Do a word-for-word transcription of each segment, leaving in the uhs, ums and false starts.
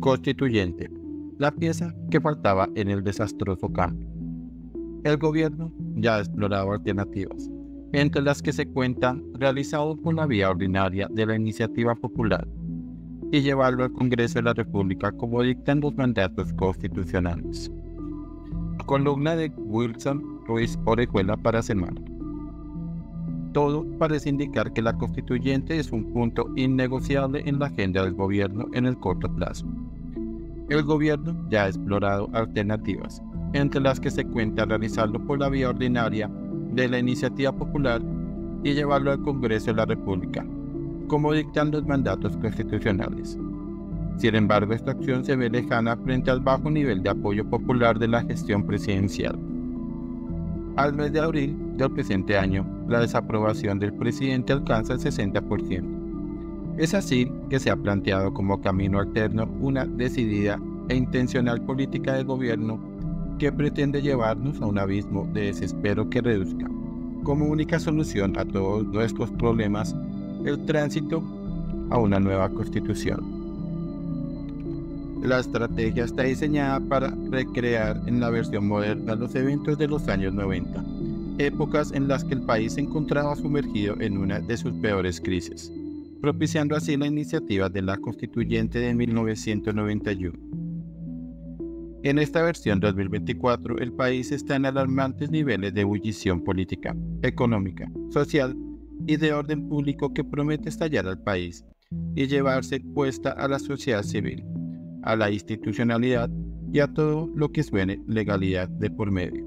Constituyente, la pieza que faltaba en el desastroso cambio. El gobierno ya ha explorado alternativas, entre las que se cuentan realizados por la vía ordinaria de la iniciativa popular y llevarlo al Congreso de la República como dictan los mandatos constitucionales. Columna de Wilson Ruiz Orejuela para Semana. Todo parece indicar que la constituyente es un punto innegociable en la agenda del gobierno en el corto plazo. El gobierno ya ha explorado alternativas, entre las que se cuenta realizarlo por la vía ordinaria de la iniciativa popular y llevarlo al Congreso de la República, como dictan los mandatos constitucionales. Sin embargo, esta acción se ve lejana frente al bajo nivel de apoyo popular de la gestión presidencial. Al mes de abril del presente año, la desaprobación del presidente alcanza el sesenta por ciento. Es así que se ha planteado como camino alterno una decidida e intencional política de gobierno que pretende llevarnos a un abismo de desespero que reduzca, como única solución a todos nuestros problemas, el tránsito a una nueva constitución. La estrategia está diseñada para recrear en la versión moderna los eventos de los años noventa, épocas en las que el país se encontraba sumergido en una de sus peores crisis, propiciando así la iniciativa de la Constituyente de mil novecientos noventa y uno. En esta versión dos mil veinticuatro, el país está en alarmantes niveles de ebullición política, económica, social y de orden público que promete estallar al país y llevarse puesta a la sociedad civil, a la institucionalidad y a todo lo que suene legalidad de por medio.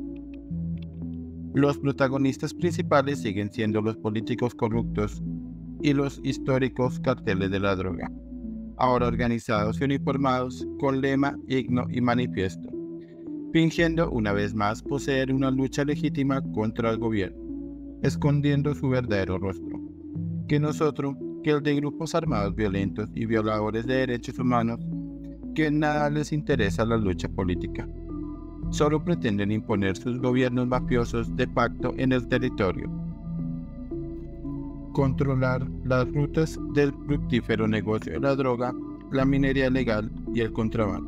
Los protagonistas principales siguen siendo los políticos corruptos y los históricos carteles de la droga, ahora organizados y uniformados con lema, himno y manifiesto, fingiendo una vez más poseer una lucha legítima contra el gobierno, escondiendo su verdadero rostro, que no es otro que el de grupos armados violentos y violadores de derechos humanos que en nada les interesa la lucha política. Solo pretenden imponer sus gobiernos mafiosos de facto en el territorio, controlar las rutas del fructífero negocio de la droga, la minería ilegal y el contrabando.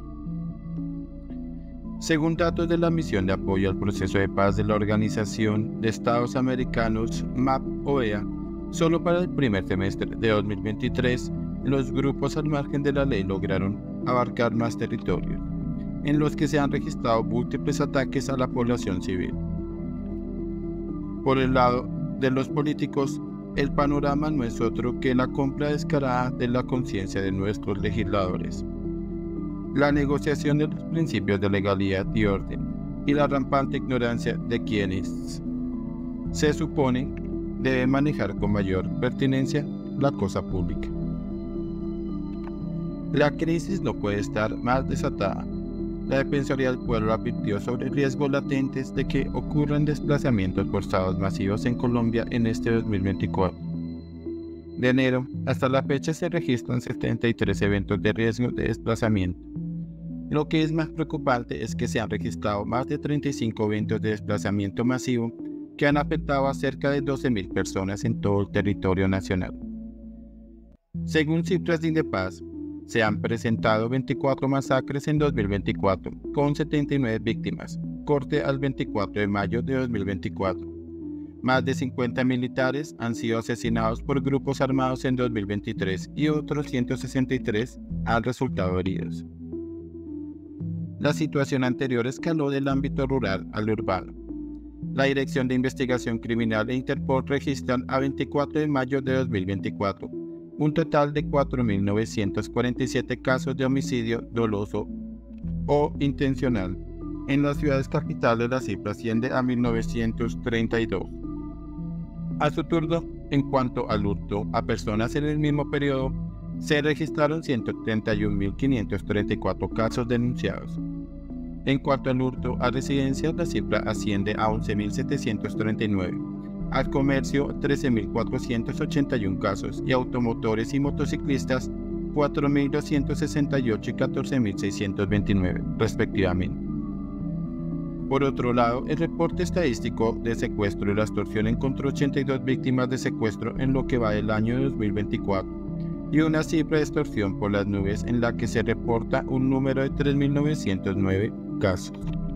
Según datos de la Misión de Apoyo al Proceso de Paz de la Organización de Estados Americanos, M A P O E A, solo para el primer semestre de dos mil veintitrés, los grupos al margen de la ley lograron abarcar más territorios, en los que se han registrado múltiples ataques a la población civil. Por el lado de los políticos, el panorama no es otro que la compra descarada de la conciencia de nuestros legisladores, la negociación de los principios de legalidad y orden, y la rampante ignorancia de quienes se supone deben manejar con mayor pertinencia la cosa pública. La crisis no puede estar más desatada. La Defensoría del Pueblo advirtió sobre riesgos latentes de que ocurran desplazamientos forzados masivos en Colombia en este dos mil veinticuatro. De enero hasta la fecha se registran setenta y tres eventos de riesgo de desplazamiento. Lo que es más preocupante es que se han registrado más de treinta y cinco eventos de desplazamiento masivo que han afectado a cerca de doce mil personas en todo el territorio nacional. Según cifras de Indepaz, se han presentado veinticuatro masacres en dos mil veinticuatro, con setenta y nueve víctimas, corte al veinticuatro de mayo de dos mil veinticuatro. Más de cincuenta militares han sido asesinados por grupos armados en dos mil veintitrés y otros ciento sesenta y tres han resultado heridos. La situación anterior escaló del ámbito rural al urbano. La Dirección de Investigación Criminal e Interpol registran a veinticuatro de mayo de dos mil veinticuatro un total de cuatro mil novecientos cuarenta y siete casos de homicidio doloso o intencional. En las ciudades capitales la cifra asciende a mil novecientos treinta y dos. A su turno, en cuanto al hurto a personas en el mismo periodo, se registraron ciento treinta y un mil quinientos treinta y cuatro casos denunciados. En cuanto al hurto a residencias, la cifra asciende a once mil setecientos treinta y nueve. Al comercio, trece mil cuatrocientos ochenta y uno casos, y automotores y motociclistas, cuatro mil doscientos sesenta y ocho y catorce mil seiscientos veintinueve, respectivamente. Por otro lado, el reporte estadístico de secuestro y la extorsión encontró ochenta y dos víctimas de secuestro en lo que va del año dos mil veinticuatro, y una cifra de extorsión por las nubes en la que se reporta un número de tres mil novecientos nueve casos.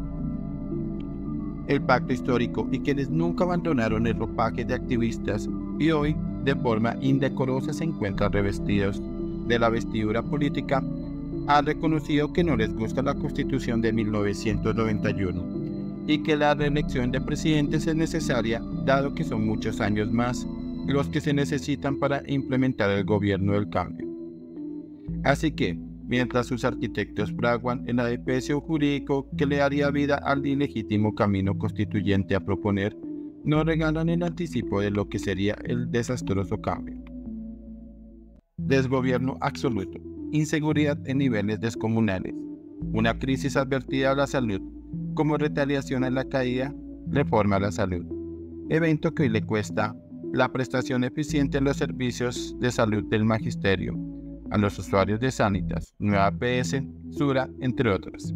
El pacto histórico y quienes nunca abandonaron el ropaje de activistas y hoy de forma indecorosa se encuentran revestidos de la vestidura política, han reconocido que no les gusta la Constitución de mil novecientos noventa y uno y que la reelección de presidentes es necesaria dado que son muchos años más los que se necesitan para implementar el gobierno del cambio. Así que, mientras sus arquitectos fraguan el edificio jurídico que le daría vida al ilegítimo camino constituyente a proponer, nos regalan el anticipo de lo que sería el desastroso cambio. Desgobierno absoluto, inseguridad en niveles descomunales, una crisis advertida a la salud, como retaliación a la caída, reforma a la salud, evento que hoy le cuesta la prestación eficiente en los servicios de salud del magisterio, a los usuarios de Sanitas, Nueva P S, Sura, entre otros.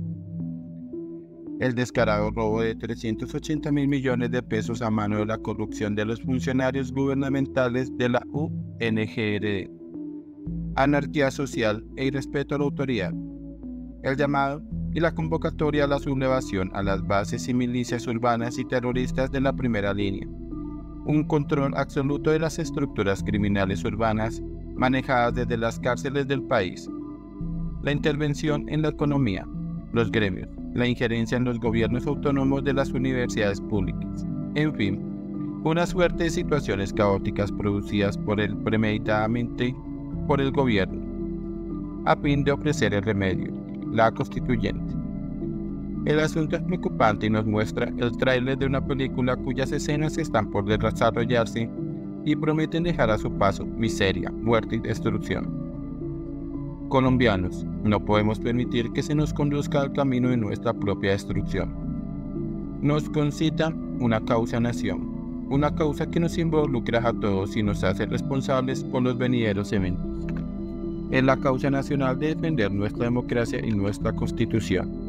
El descarado robo de trescientos ochenta mil millones de pesos a mano de la corrupción de los funcionarios gubernamentales de la U N G R D. Anarquía social e irrespeto a la autoridad. El llamado y la convocatoria a la sublevación a las bases y milicias urbanas y terroristas de la primera línea. Un control absoluto de las estructuras criminales urbanas manejadas desde las cárceles del país. La intervención en la economía, los gremios, la injerencia en los gobiernos autónomos de las universidades públicas. En fin, una suerte de situaciones caóticas producidas por el premeditadamente por el gobierno, a fin de ofrecer el remedio, la constituyente. El asunto es preocupante y nos muestra el tráiler de una película cuyas escenas están por desarrollarse y prometen dejar a su paso miseria, muerte y destrucción. Colombianos, no podemos permitir que se nos conduzca al camino de nuestra propia destrucción. Nos concita una causa nación, una causa que nos involucra a todos y nos hace responsables por los venideros eventos. Es la causa nacional de defender nuestra democracia y nuestra constitución.